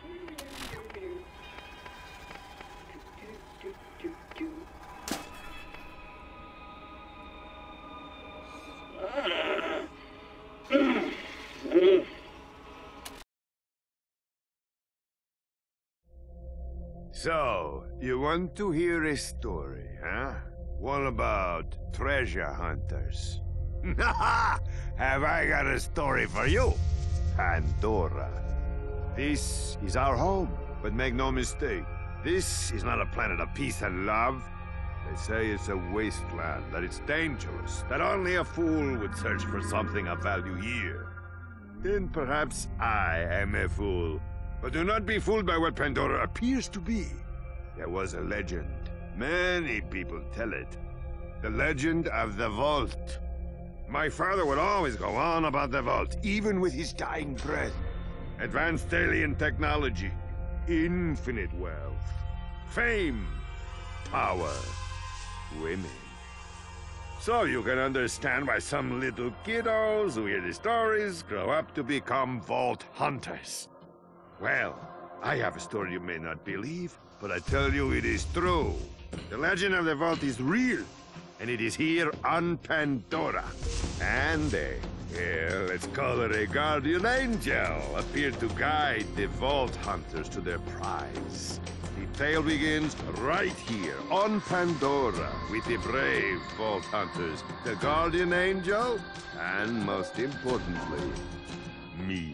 So, you want to hear a story, huh? One about treasure hunters. Have I got a story for you? Pandora. This is our home, but make no mistake, this is not a planet of peace and love. They say it's a wasteland, that it's dangerous, that only a fool would search for something of value here. Then perhaps I am a fool. But do not be fooled by what Pandora appears to be. There was a legend. Many people tell it. The legend of the Vault. My father would always go on about the Vault, even with his dying breath. Advanced alien technology, infinite wealth, fame, power, women. So you can understand why some little kiddos who hear the stories grow up to become Vault hunters. Well, I have a story you may not believe, but I tell you it is true. The legend of the Vault is real, and it is here on Pandora. And let's call it a guardian angel, appeared to guide the Vault hunters to their prize. The tale begins right here on Pandora with the brave Vault hunters, the guardian angel, and most importantly, me.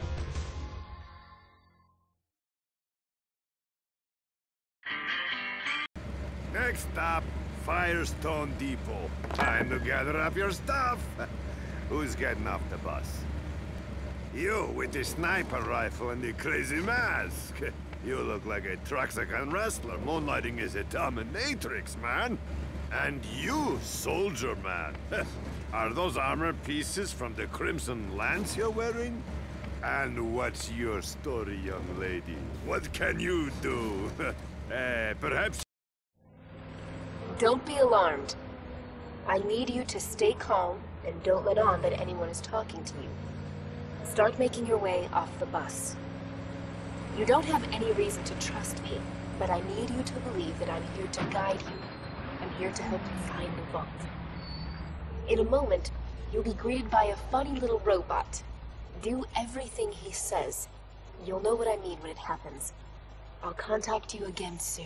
Next stop, Firestone Depot. Time to gather up your stuff. Who's getting off the bus? You, with the sniper rifle and the crazy mask. You look like a Traxican wrestler moonlighting as a dominatrix, man. And you, soldier man. Are those armor pieces from the Crimson Lance you're wearing? And what's your story, young lady? What can you do? Perhaps... Don't be alarmed. I need you to stay calm and don't let on that anyone is talking to you. Start making your way off the bus. You don't have any reason to trust me, but I need you to believe that I'm here to guide you. I'm here to help you find the vault. In a moment, you'll be greeted by a funny little robot. Do everything he says. You'll know what I mean when it happens. I'll contact you again soon.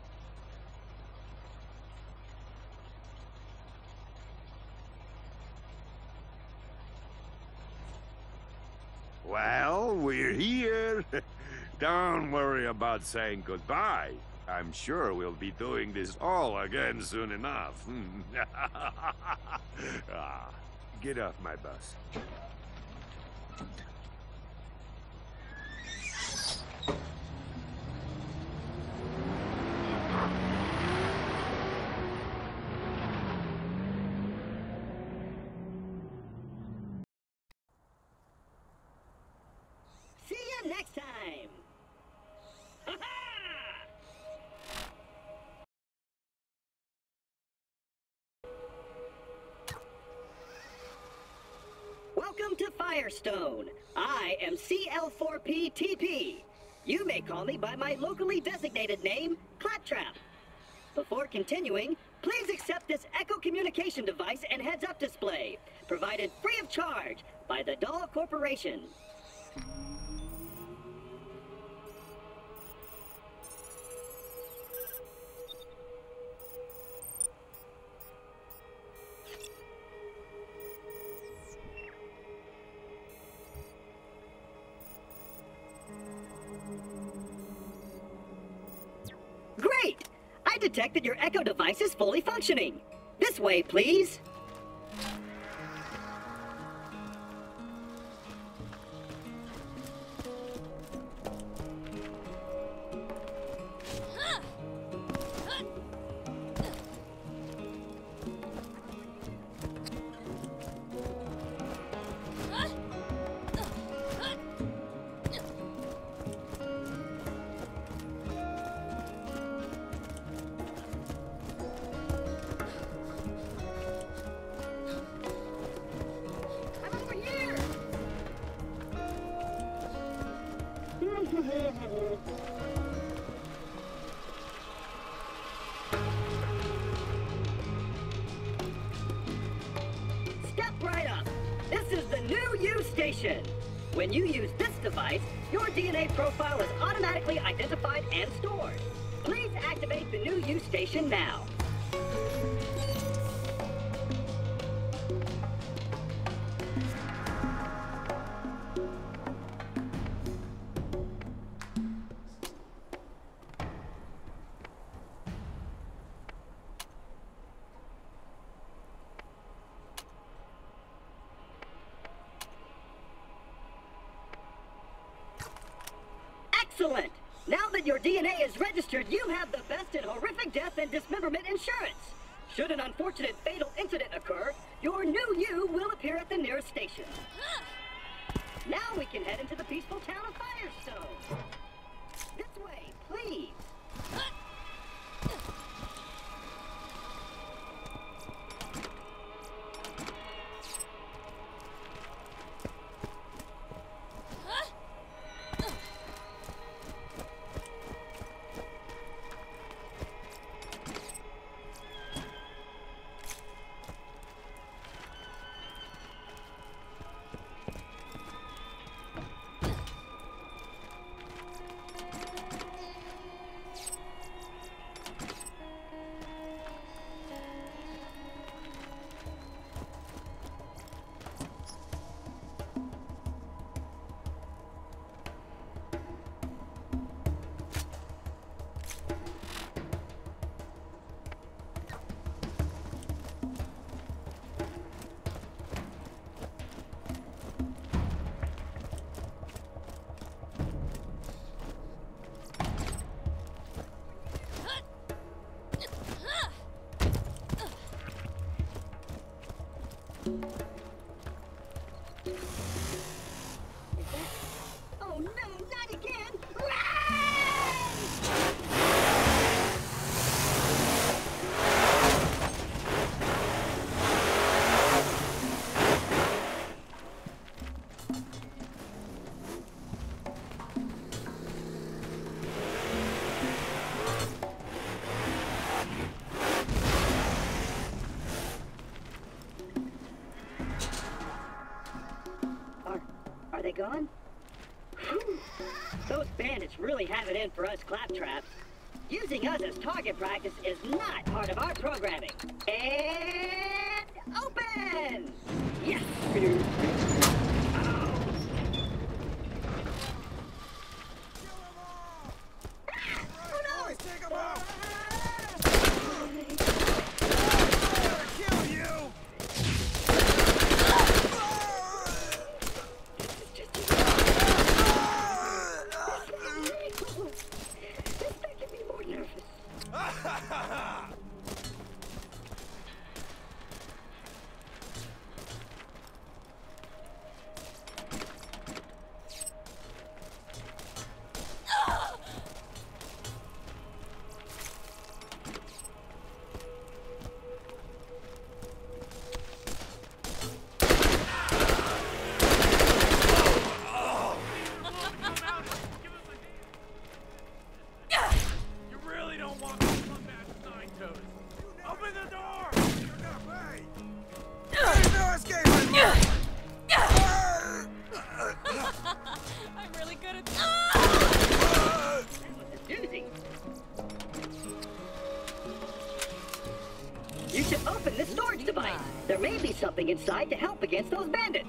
Well, we're here. Don't worry about saying goodbye. I'm sure we'll be doing this all again soon enough. Get off my bus. See you next time! Welcome to Firestone. I am CL4P-TP. You may call me by my locally designated name, Claptrap. Before continuing, please accept this Echo communication device and heads-up display, provided free of charge by the Dahl Corporation. Great! I detect that your Echo device is fully functioning. This way, please. Step right up. This is the new U station. When you use this device, your DNA profile is automatically identified and stored. Please activate the new U station now. Excellent! Now that your DNA is registered, you have the best in horrific death and dismemberment insurance. Should an unfortunate fatal incident occur, your new you will appear at the nearest station. Now we can head into the peaceful town of Firestone. This way, please. Oh no, not again! Are they gone? Whew. Those bandits really have it in for us claptraps. Using us as target practice is not part of our programming. And open! Yes! Oh. Oh no! Boys, take 'em out! You should open this storage device. There may be something inside to help against those bandits.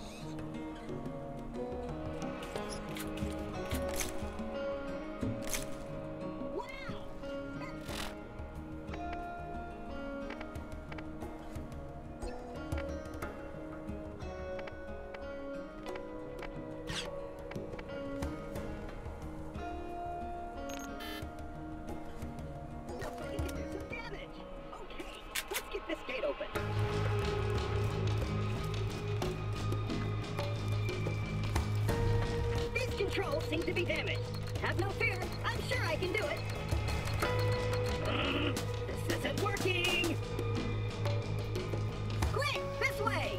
This gate open. These controls seem to be damaged. Have no fear. I'm sure I can do it. This isn't working. Quick, this way.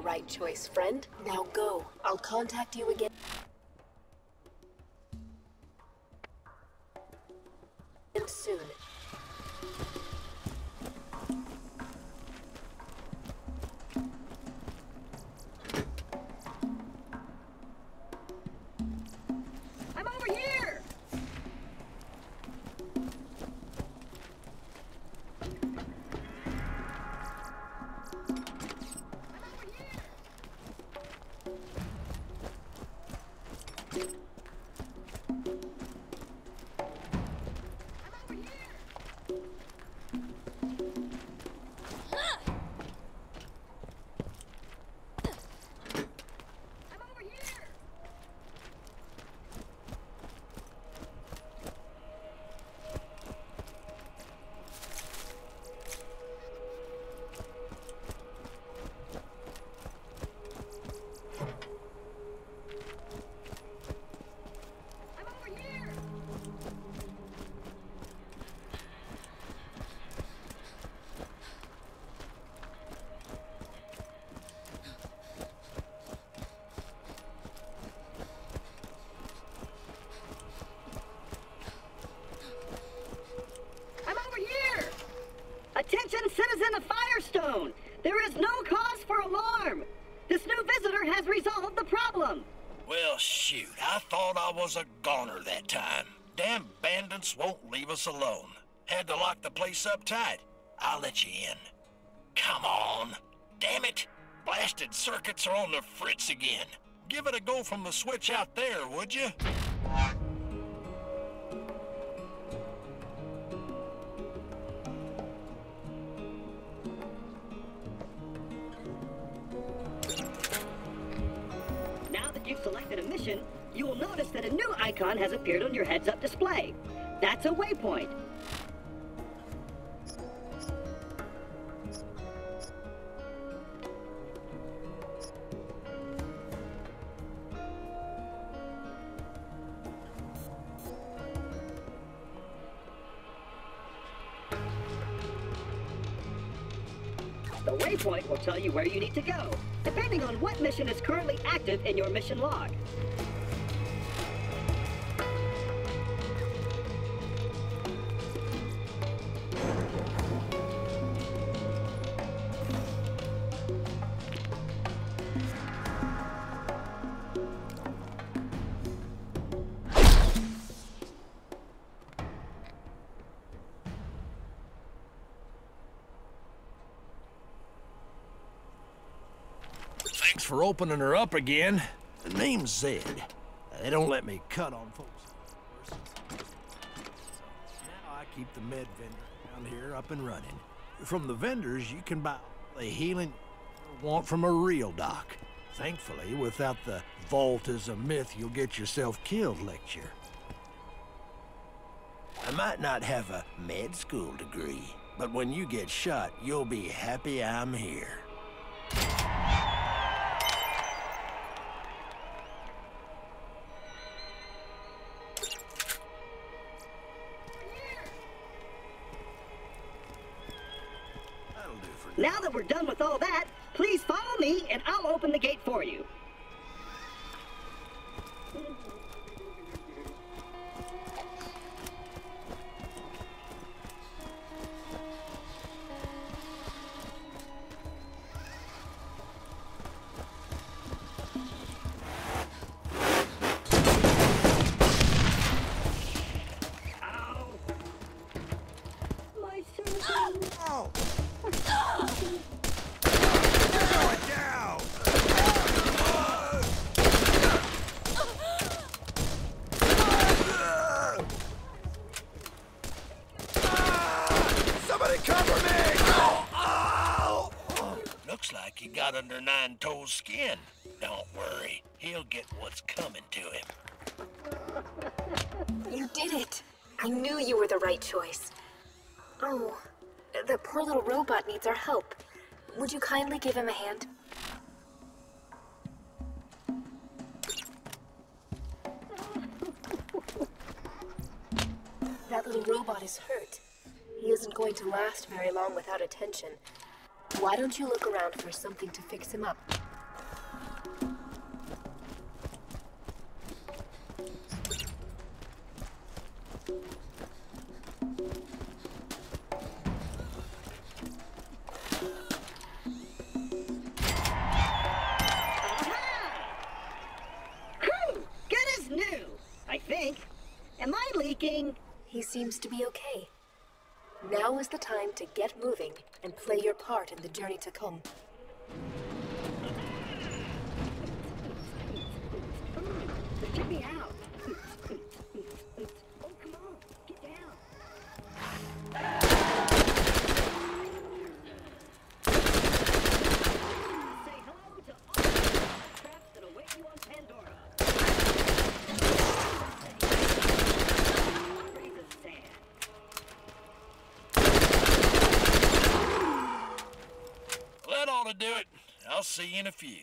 right choice, friend. Now go. I'll contact you again soon. I'm over here! Attention, citizen of Firestone! There is no cause for alarm! This new visitor has resolved the problem! Well, shoot, I thought I was a goner that time. Damn bandits won't leave us alone. Had to lock the place up tight. I'll let you in. Come on. Damn it! Blasted circuits are on the fritz again. Give it a go from the switch out there, would you? You've selected a mission, you will notice that a new icon has appeared on your heads-up display. That's a waypoint. The waypoint will tell you where you need to go, depending on what mission is currently active in your mission log. Thanks for opening her up again. The name's Zed. They don't let me cut on folks. Now I keep the med vendor around here up and running. From the vendors, you can buy the healing you want from a real doc. Thankfully, without the vault is a myth, you'll get yourself killed lecture. I might not have a med school degree, but when you get shot, you'll be happy I'm here. Now that we're done with all that, please follow me and I'll open the gate for you. Ow! My surgeon! Oh! Somebody cover me! Oh! Looks like he got under Nine-Toes' skin. Don't worry, he'll get what's coming to him. You did it! I knew you were the right choice. Oh, the poor little robot needs our help. Would you kindly give him a hand? That little robot is hurt. He isn't going to last very long without attention. Why don't you look around for something to fix him up? He seems to be okay. Now is the time to get moving and play your part in the journey to come. Check me out. Oh, come on, get down. Say hello to all the traps that await you on Pandora. Well, that ought to do it. I'll see you in a few.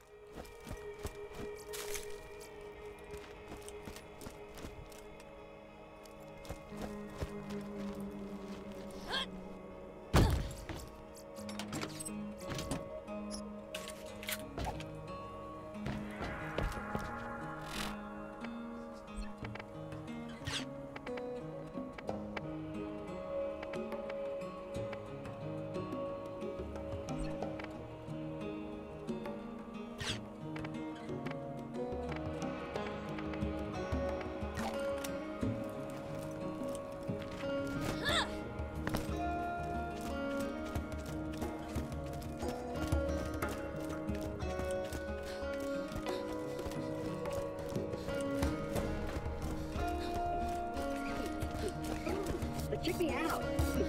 Check me out.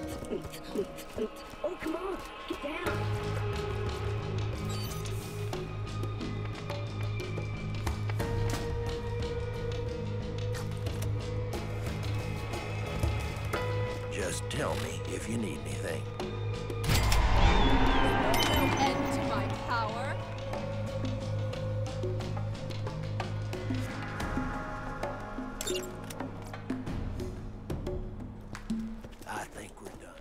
Oh, come on, get down. Just tell me if you need anything. No end to my power. I think we're done.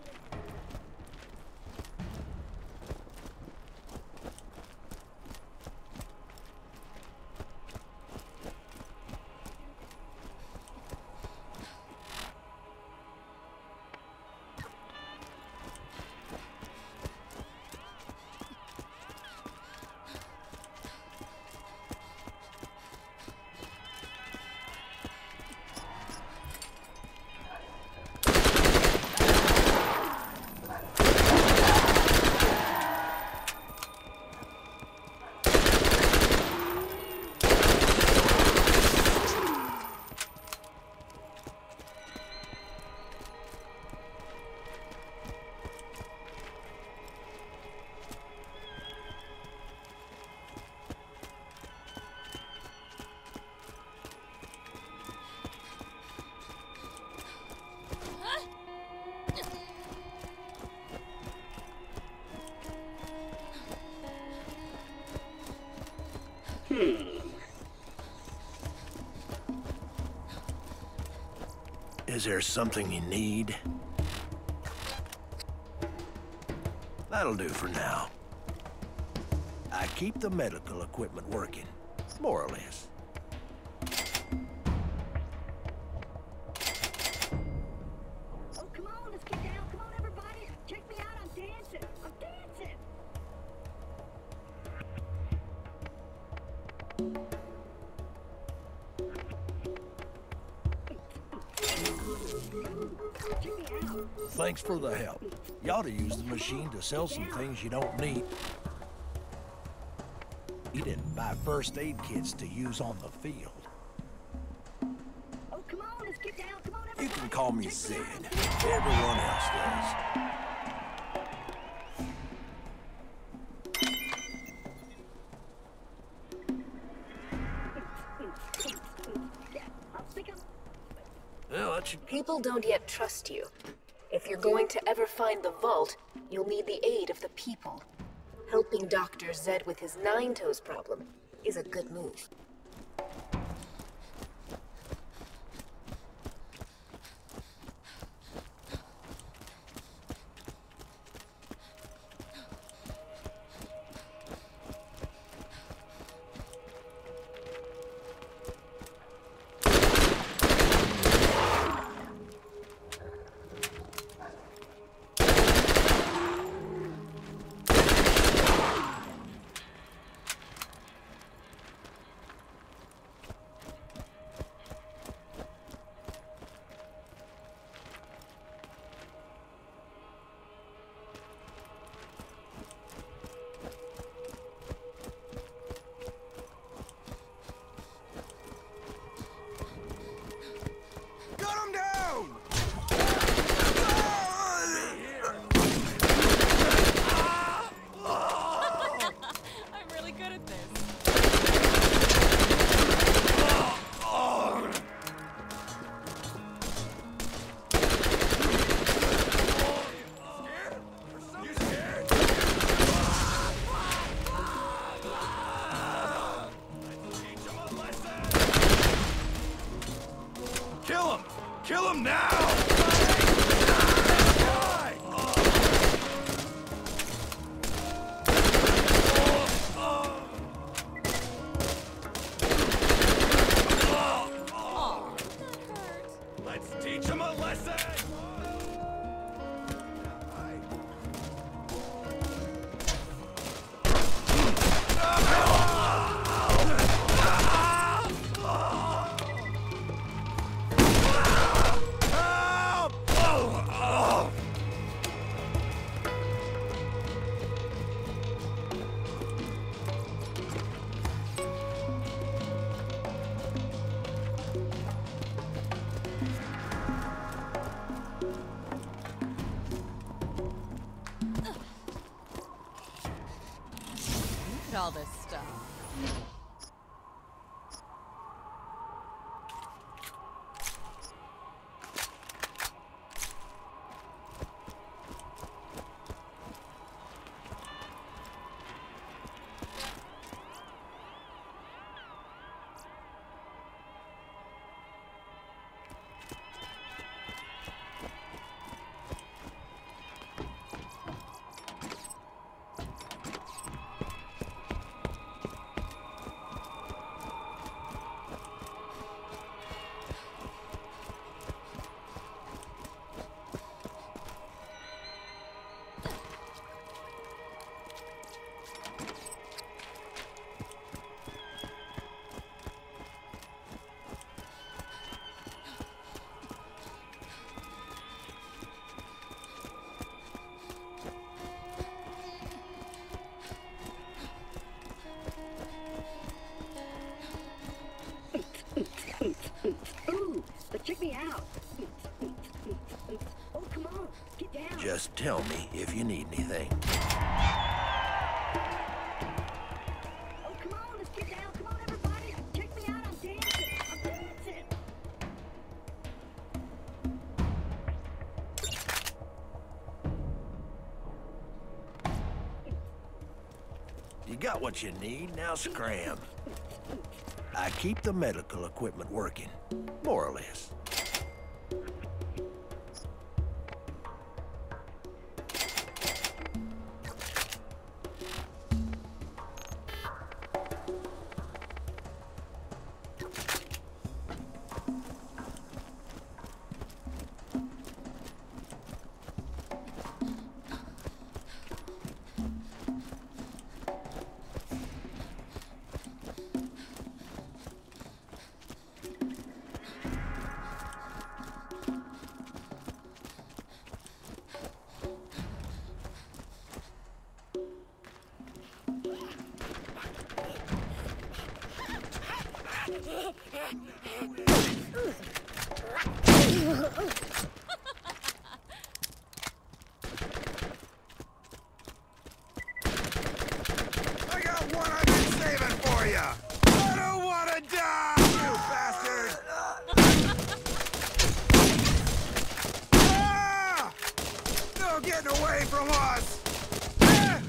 Is there something you need? That'll do for now. I keep the medical equipment working, more or less. Oh, come on, let's get down. Come on, everybody. Check me out. I'm dancing. I'm dancing. Check me out. Thanks for the help. You ought to use the machine to sell some things you don't need. You didn't buy first aid kits to use on the field. Oh, come on, let's get down. Come on, everybody. You can call me Check Zed. out. Everyone else does. Yeah, I'll stick 'em. Well, that should... People don't yet trust you. If you're going to ever find the vault, you'll need the aid of the people. Helping Dr. Zed with his Nine-Toes problem is a good move. all this stuff. Ooh, but check me out. Oh, come on, get down. Just tell me if you need anything. Oh, come on, let's get down. Come on, everybody. Check me out. I'm dancing. I'm dancing. You got what you need, now scram. I keep the medical equipment working, more or less. I got one I've been saving for you! I don't wanna die, you bastard! Ah! No getting away from us! Ah!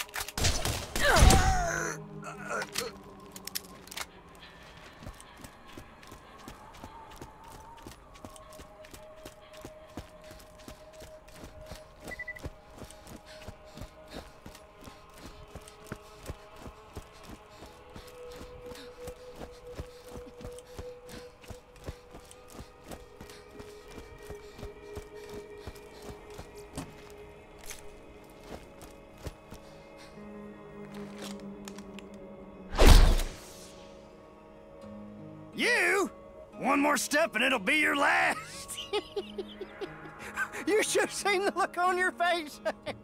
You? One more step and it'll be your last. You should have seen the look on your face.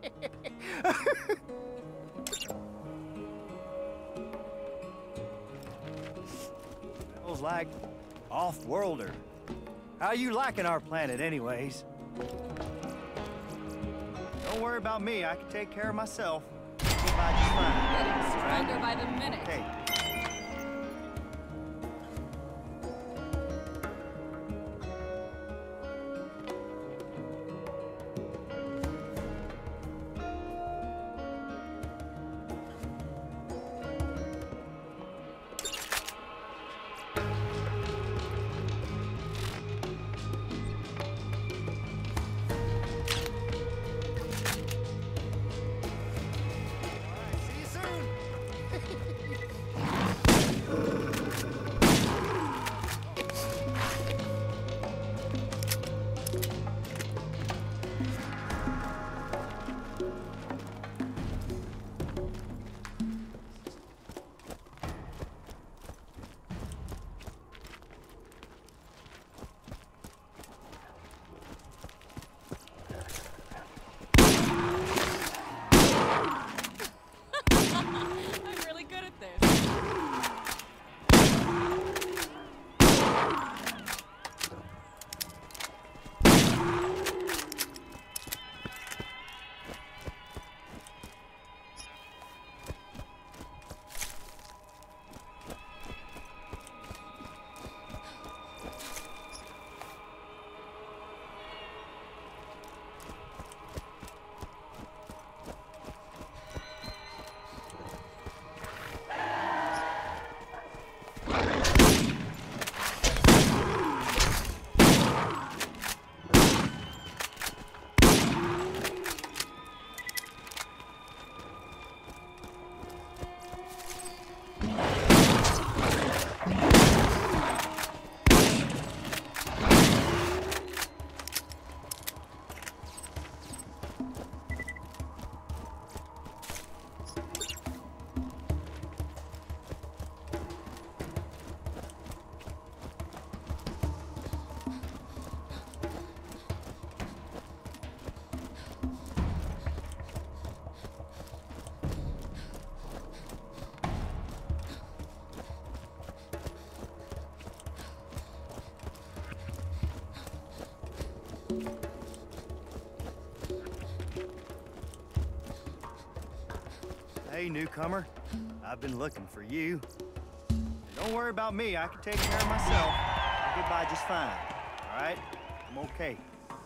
Feels like off-worlder. How you liking our planet anyways? Don't worry about me, I can take care of myself. I'll be by just fine. Getting stronger by the minute. Hey. See you soon. Hey, newcomer. I've been looking for you. Don't worry about me. I can take care of myself. I'll get by just fine. All right? I'm okay.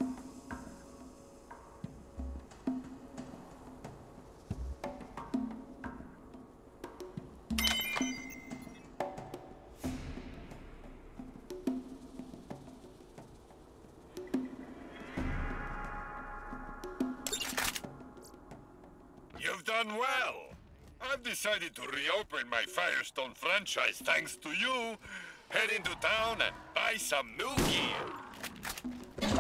You've done well. I've decided to reopen my Firestone franchise thanks to you. Head into town and buy some new gear.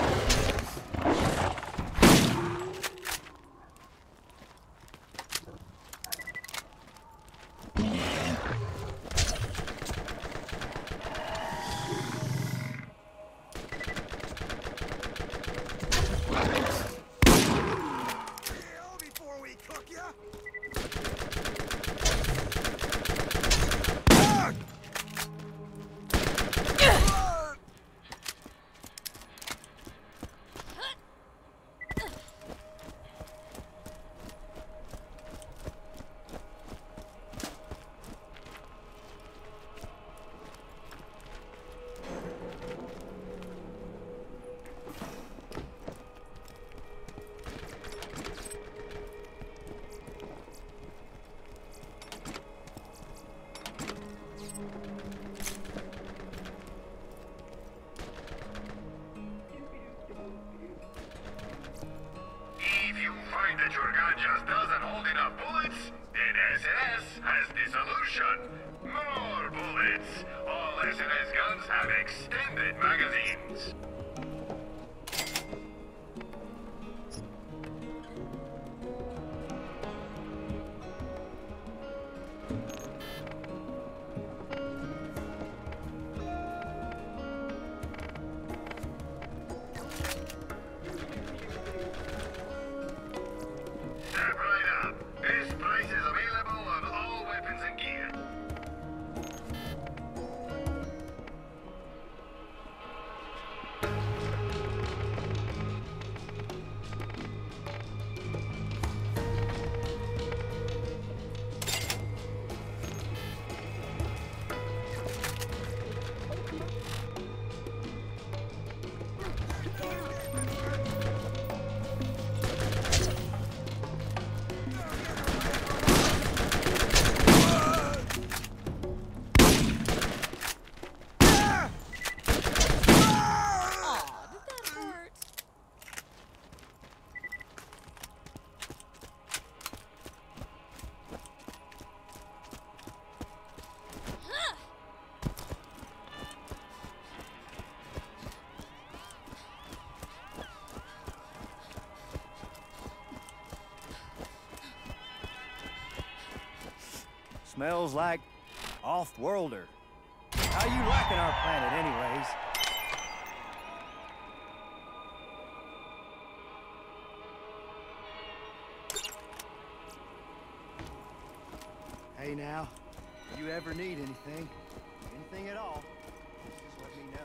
That your gun just doesn't hold enough bullets, then SNS has the solution. More bullets. All SNS guns have extended magazines. Smells like off-worlder. How you liking our planet anyways? Hey now, if you ever need anything at all, just let me know.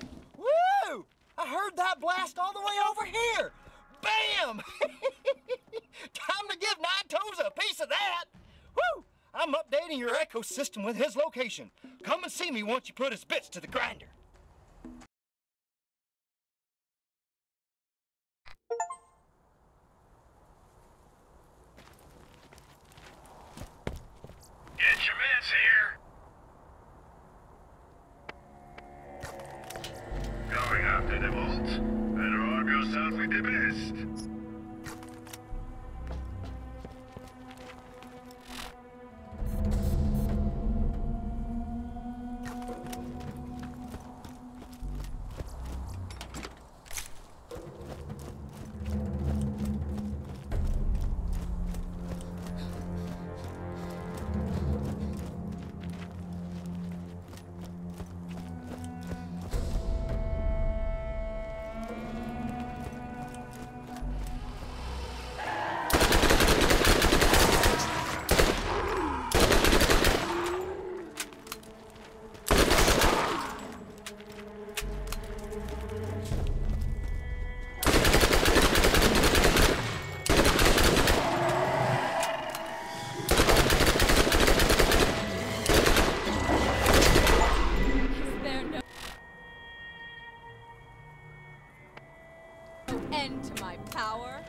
Blast all the way over here! Bam! toes a piece of that. Woo! I'm updating your ecosystem with his location. Come and see me once you put his bits to the grinder. Get your mints here. Going after the vault? Better arm yourself with the best. End to my power.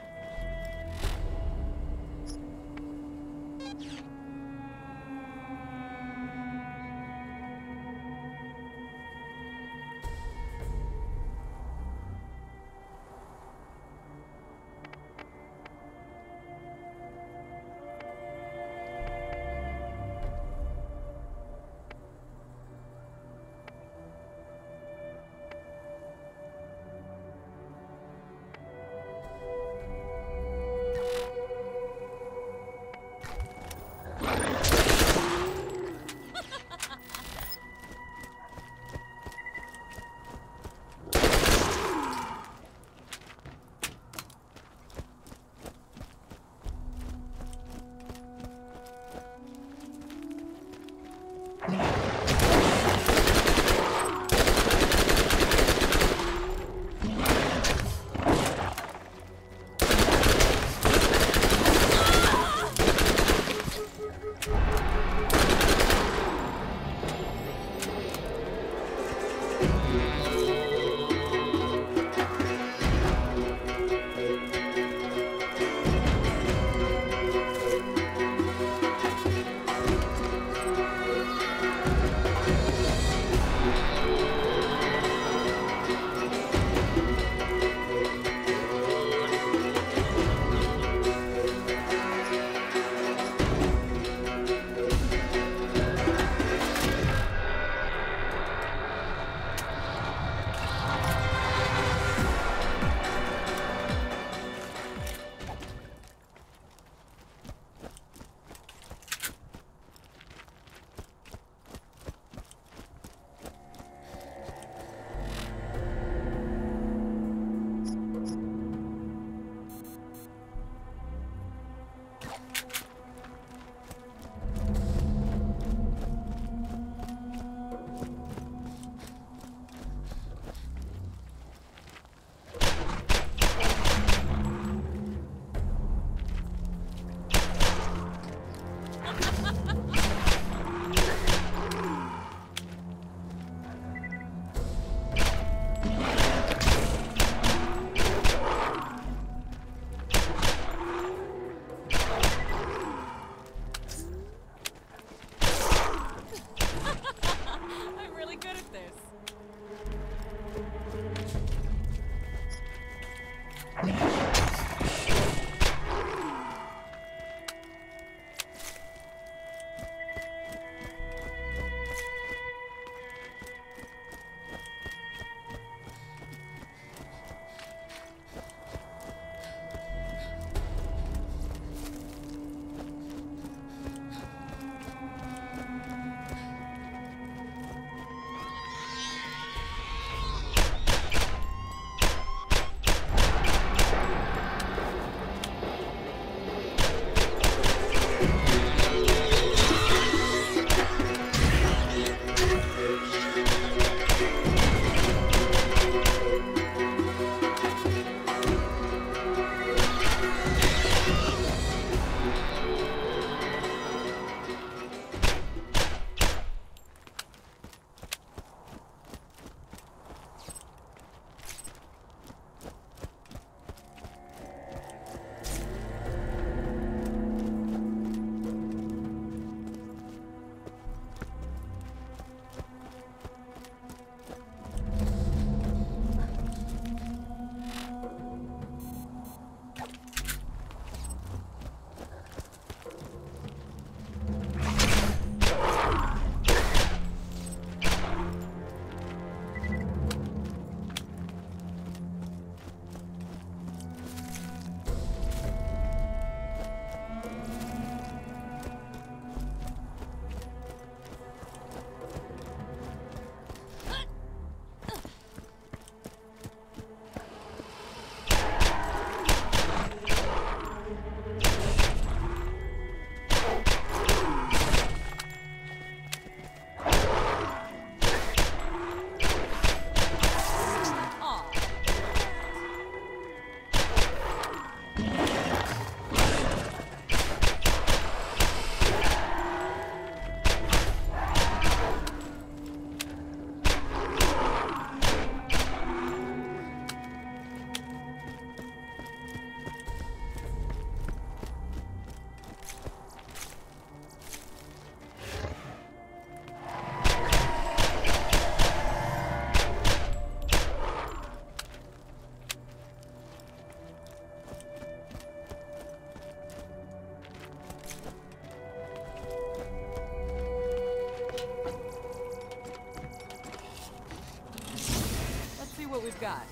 got?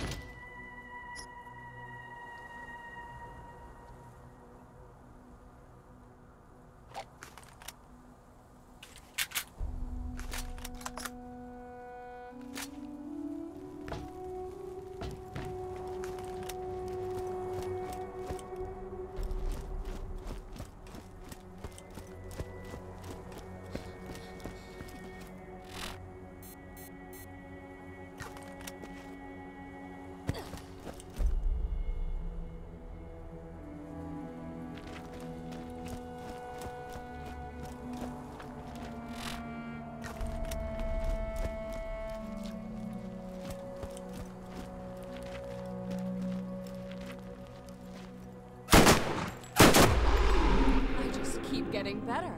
Keep getting better.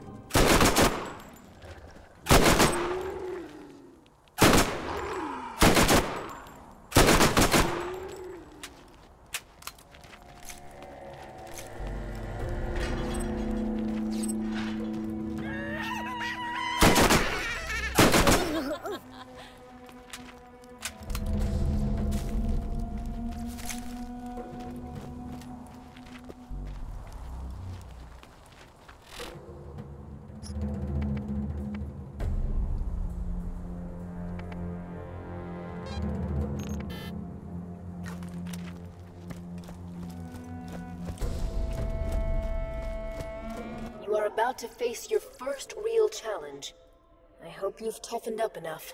You are about to face your first real challenge. I hope you've toughened up enough.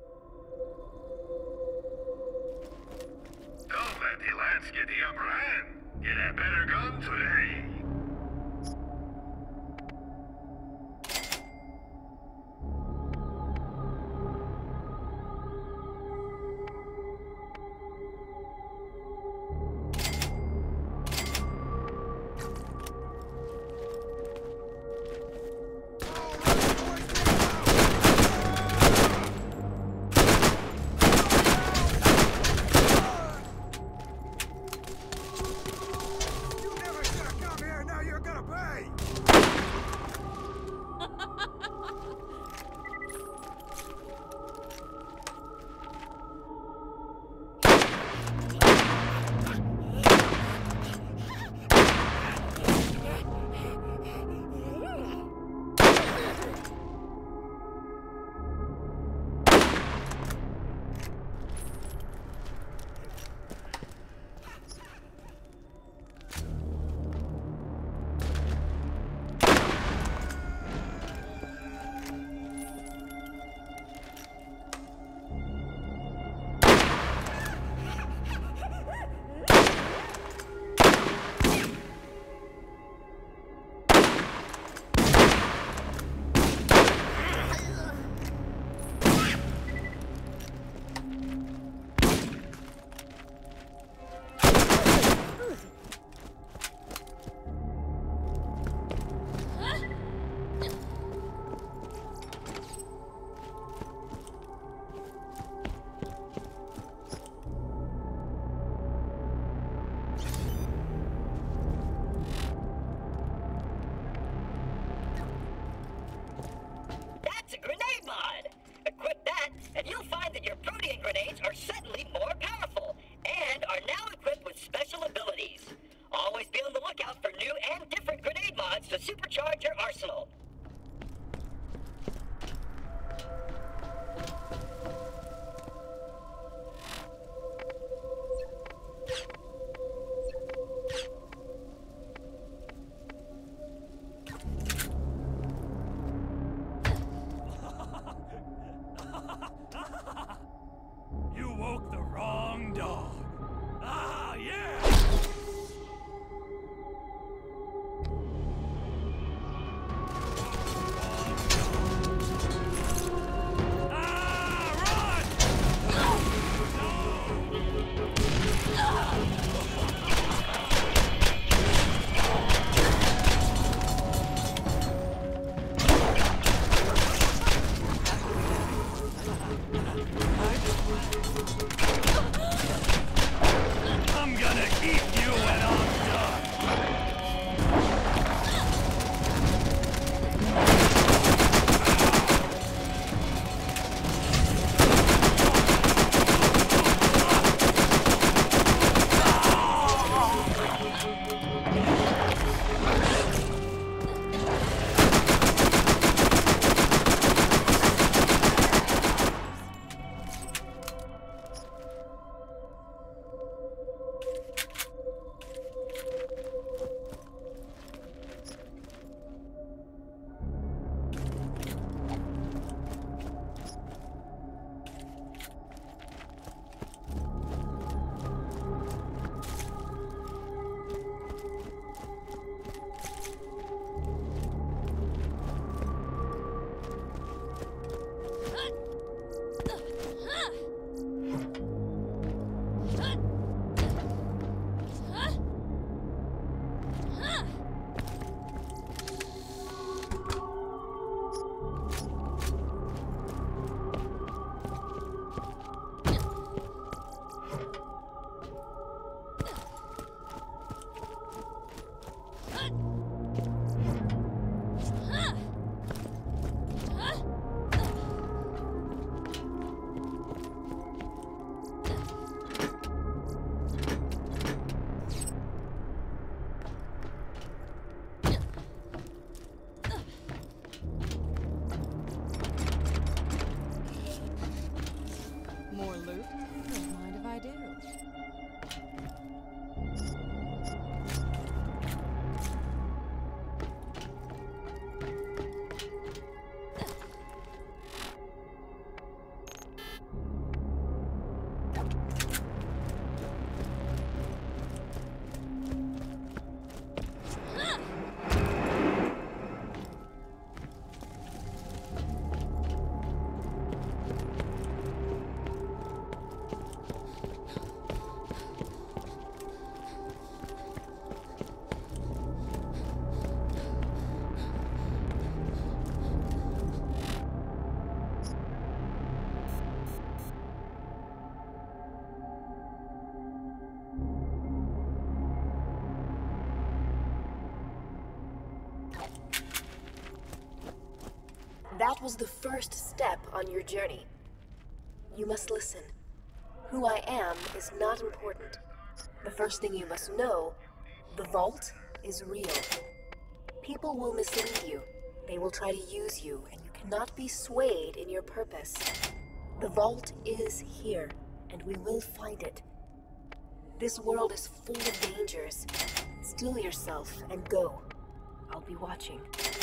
Don't let the lads get the upper hand. Get a better gun today. Supercharge your arsenal. You woke the wrong dog. Ah, yeah! That was the first step on your journey. You must listen. Who I am is not important. The first thing you must know, the vault is real. People will mislead you. They will try to use you, and you cannot be swayed in your purpose. The vault is here, and we will find it. This world is full of dangers. Steel yourself and go. I'll be watching.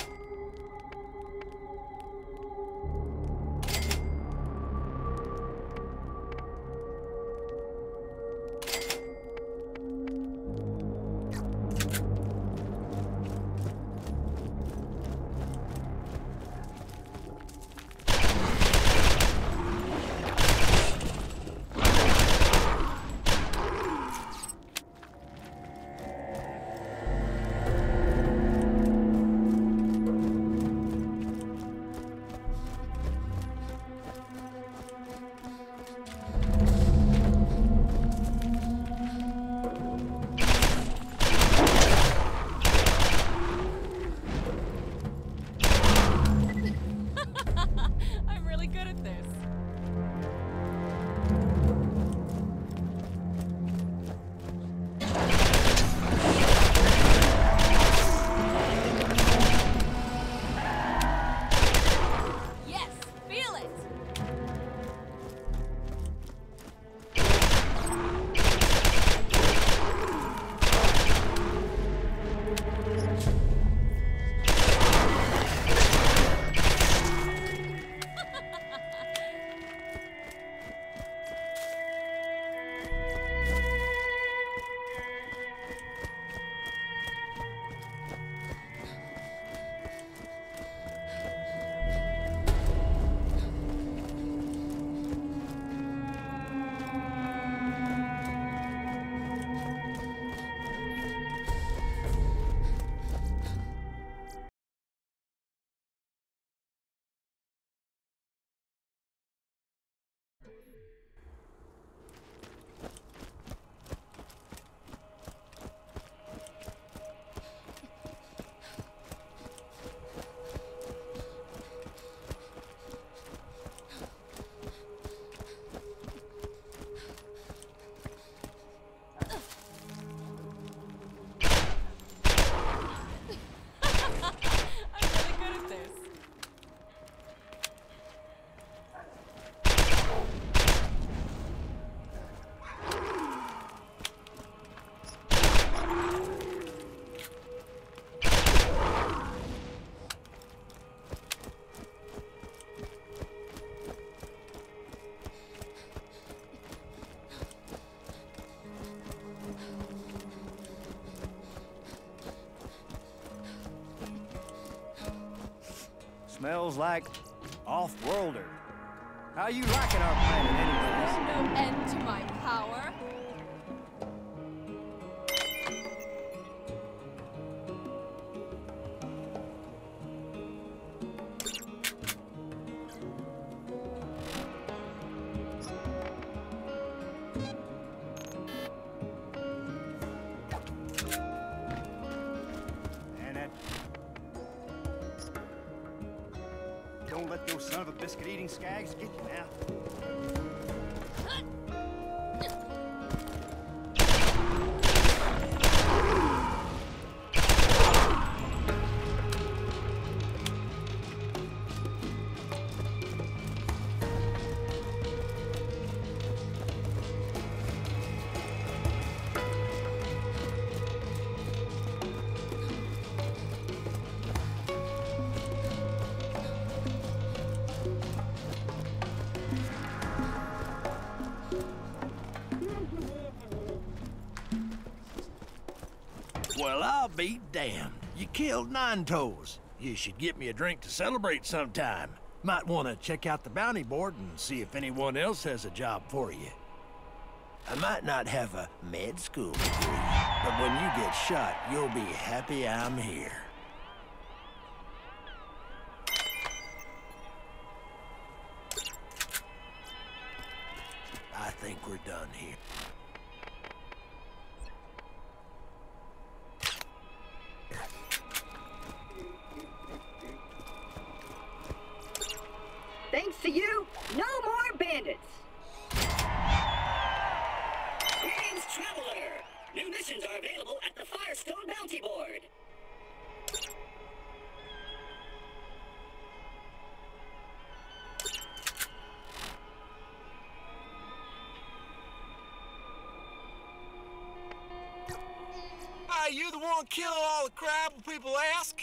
I'm really good at this. Yes, feel it. Smells like off-worlder. How you liking our planet anyways? No end to my power. Don't let those son of a biscuit-eating skags get you now. Well, I'll be damned. You killed Nine Toes. You should get me a drink to celebrate sometime. Might want to check out the bounty board and see if anyone else has a job for you. I might not have a med school degree, but when you get shot, you'll be happy I'm here. I think we're done here. on killing all the crab when people ask?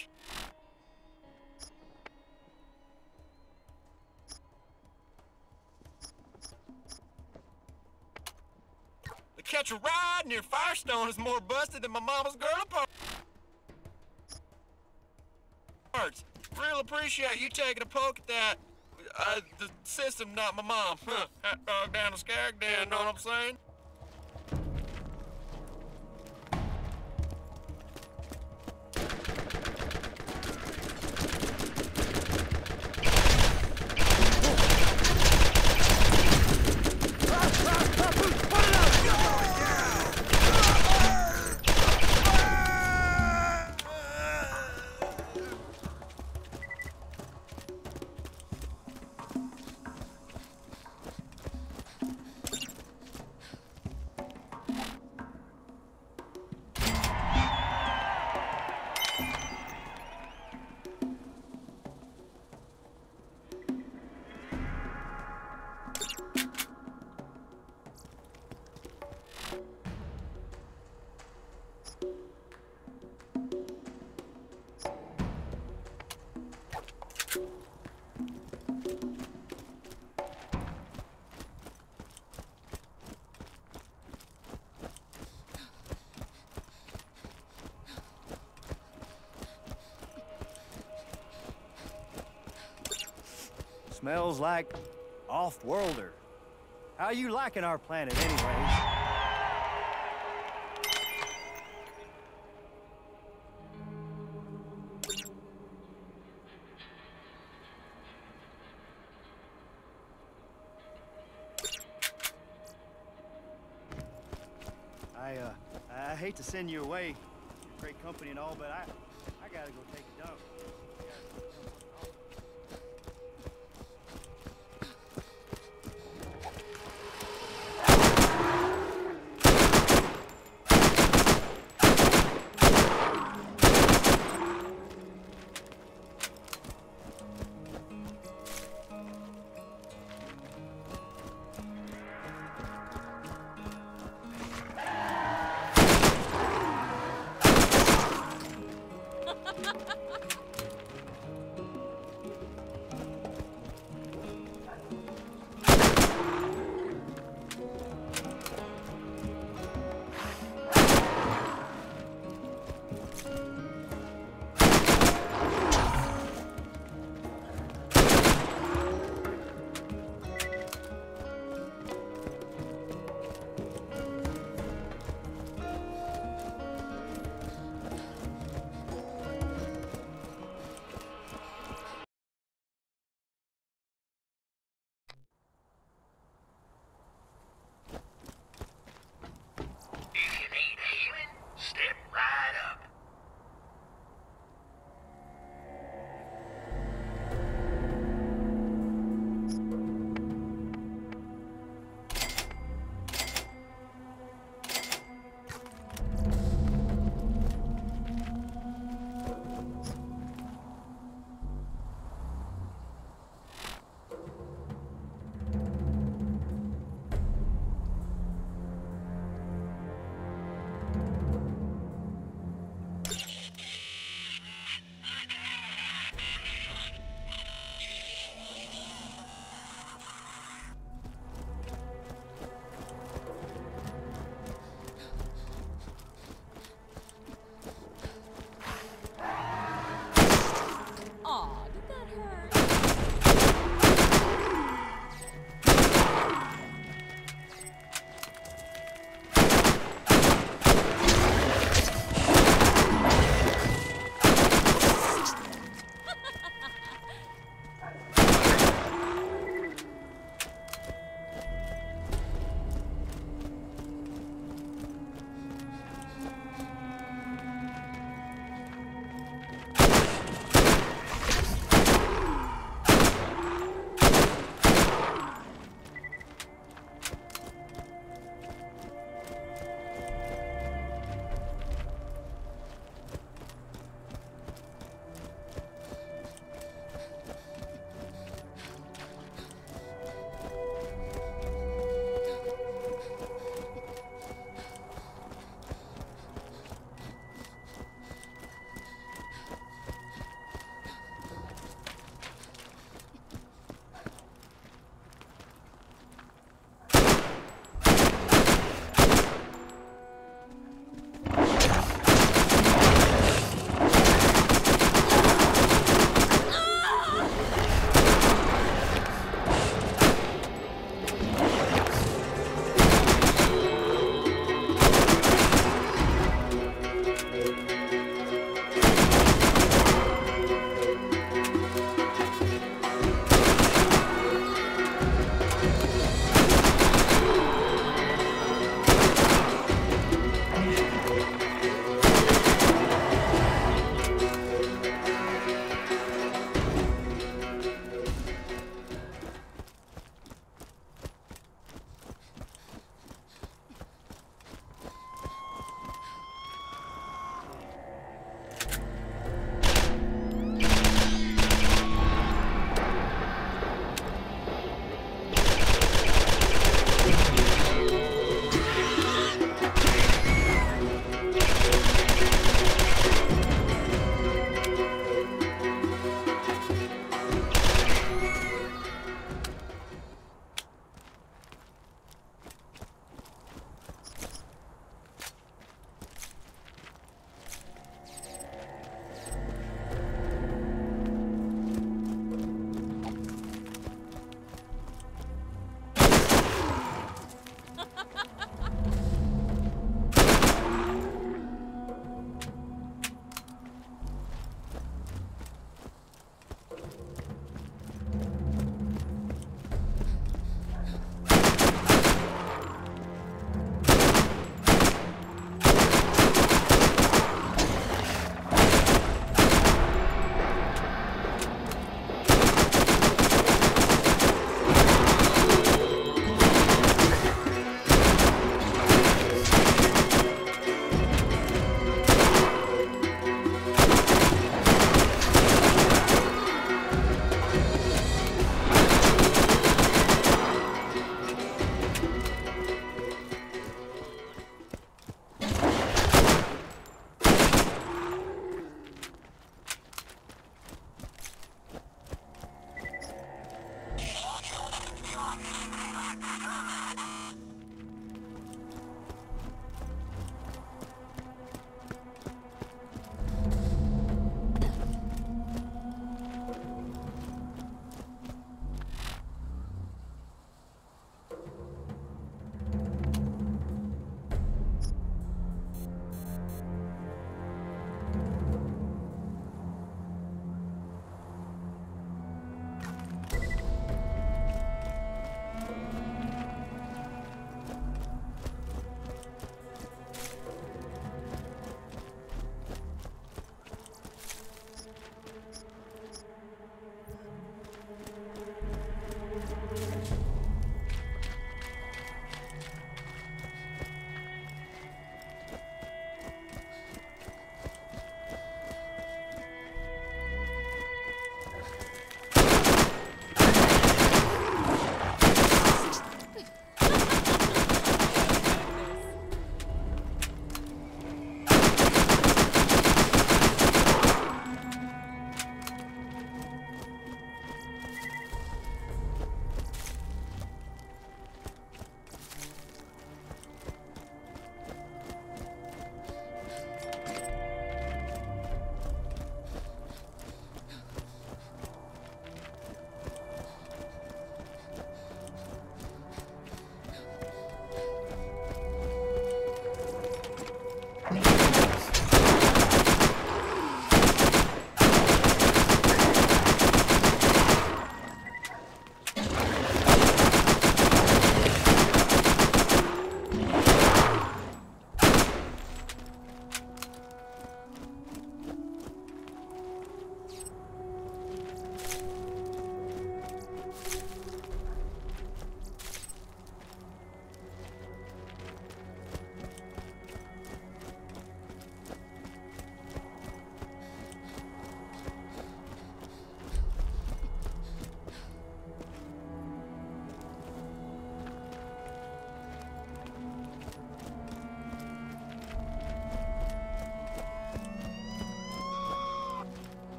The Catch a Ride near Firestone is more busted than my mama's girl parts. Real appreciate you taking a poke at that. The system, not my mom. Hot dog down the skag den, know what I'm saying? Smells like off-worlder. How you liking our planet anyways? I hate to send you away. You're great company and all, but I gotta go take a dump.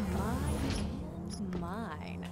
Mine.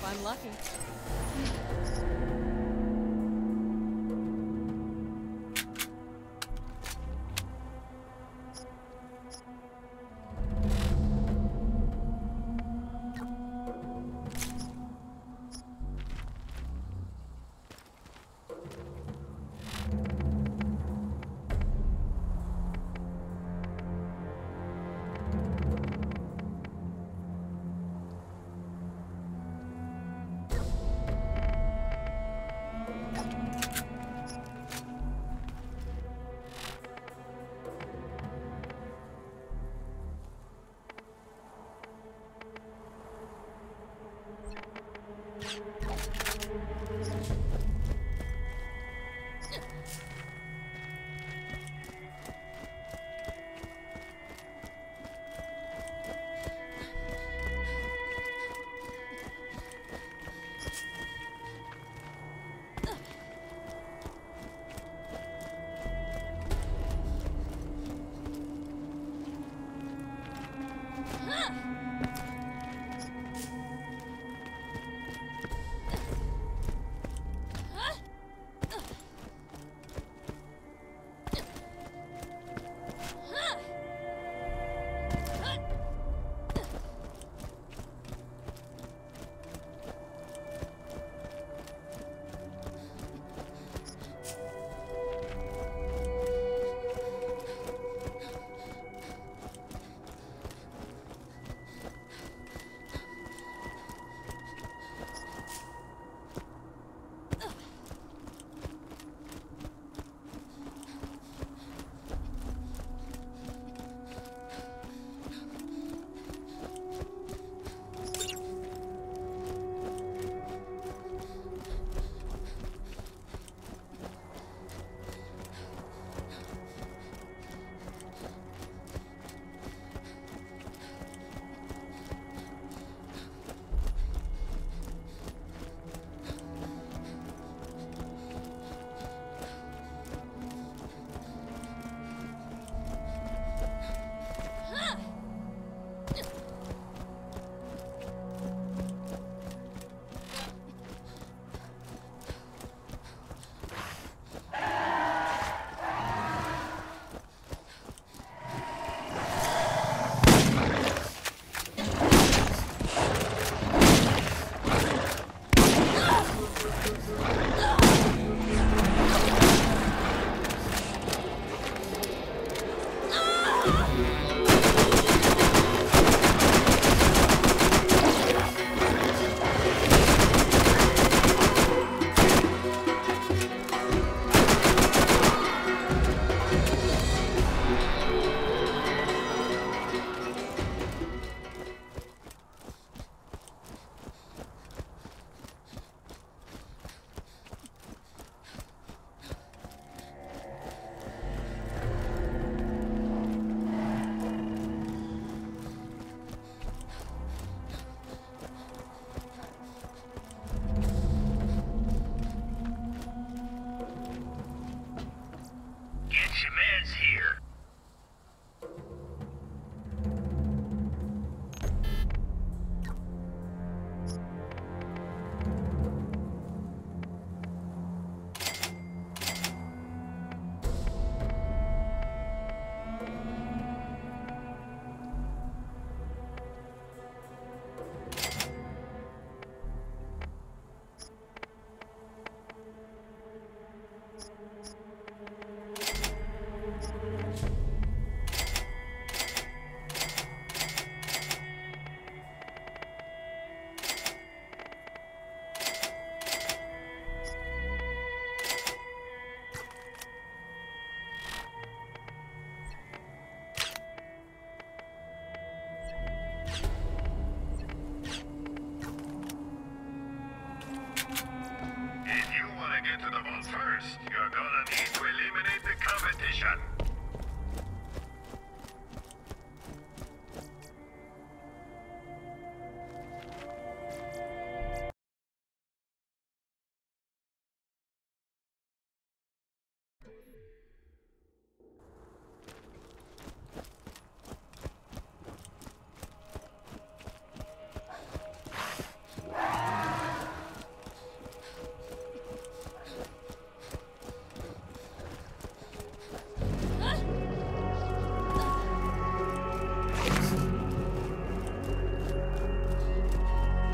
I'm lucky.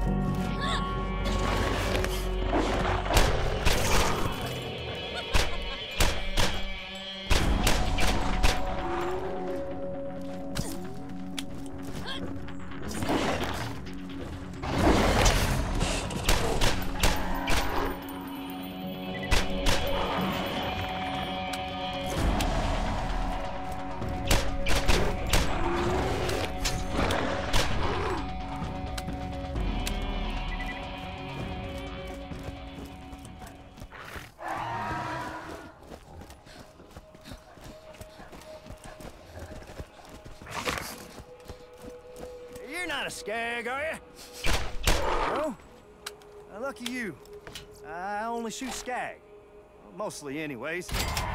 You're not a skag, are you? No? Now, lucky you. I only shoot skag. Mostly, anyways.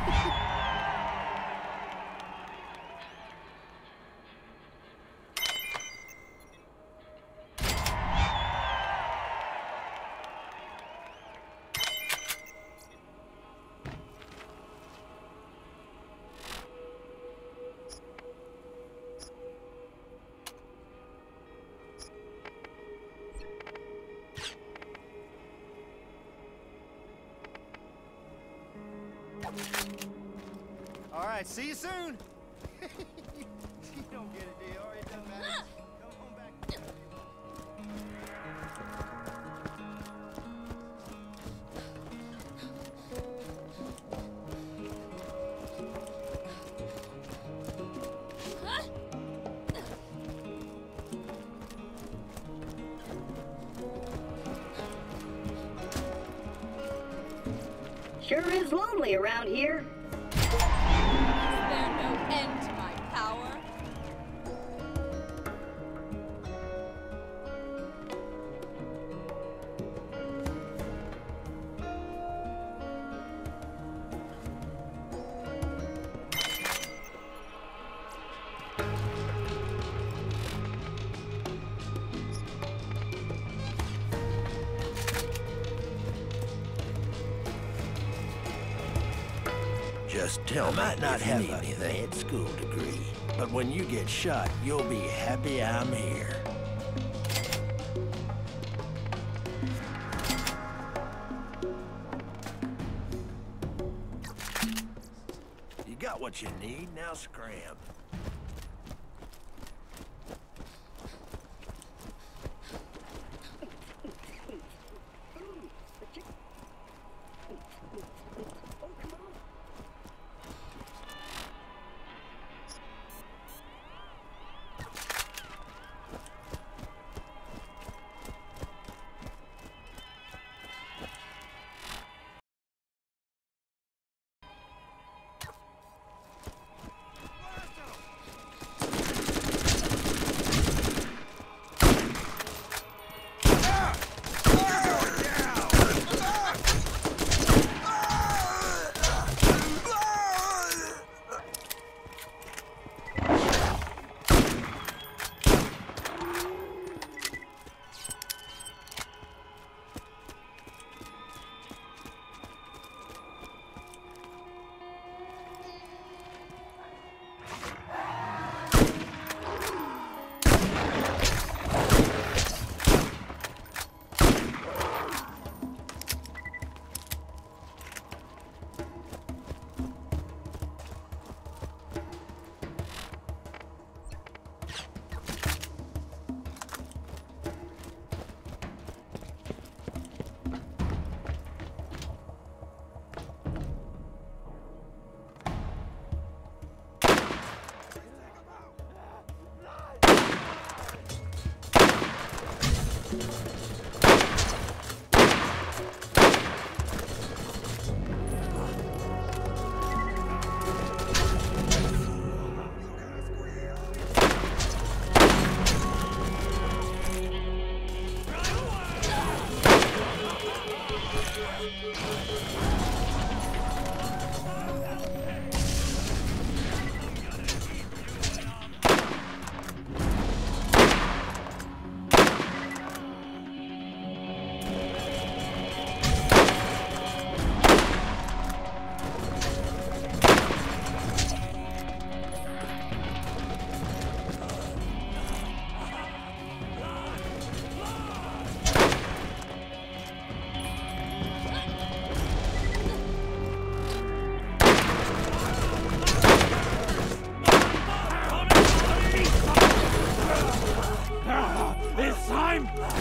All right, see you soon. You don't get it, D.R. It doesn't matter. Come on back. Sure is lonely around here. Is there no end to my power? Just tell me might not have a med school degree, but when you get shot, you'll be happy I'm here. You got what you need, now scram.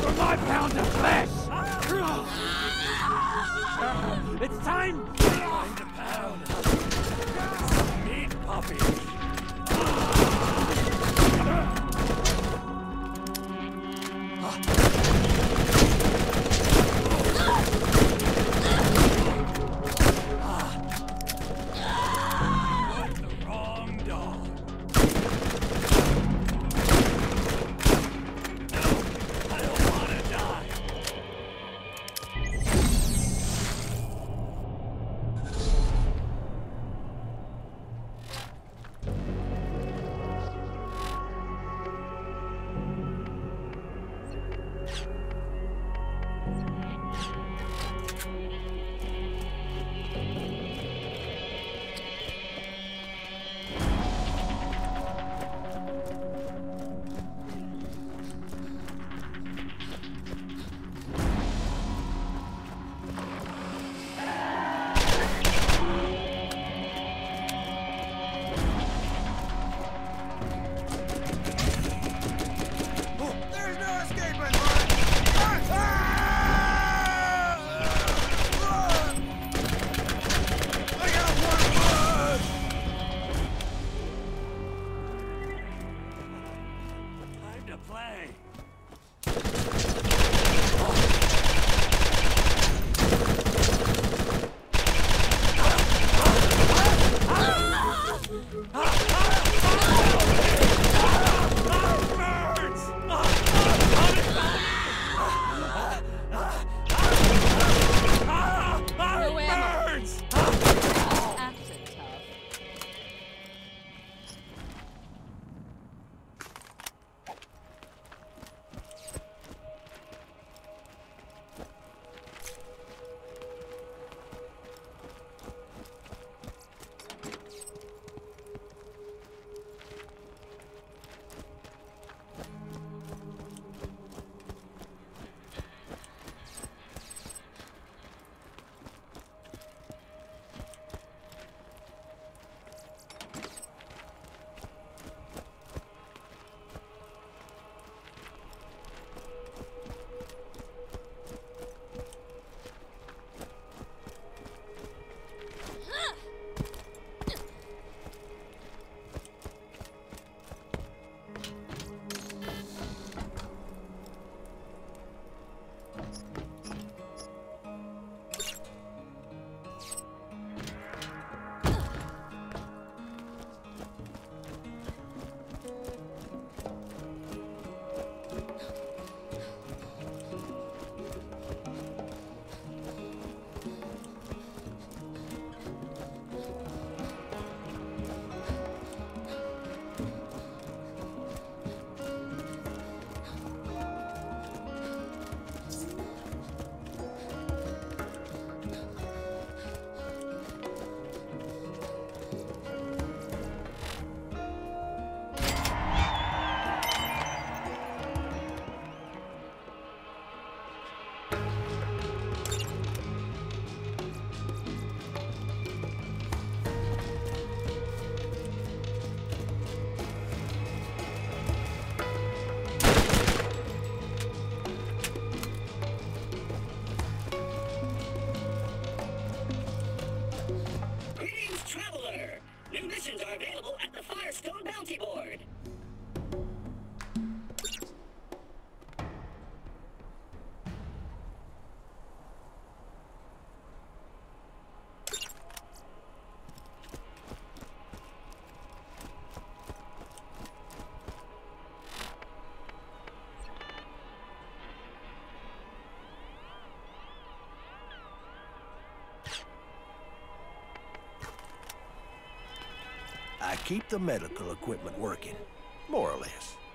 for my pound of flesh! It's time to pound. Meat puppies. I keep the medical equipment working, more or less.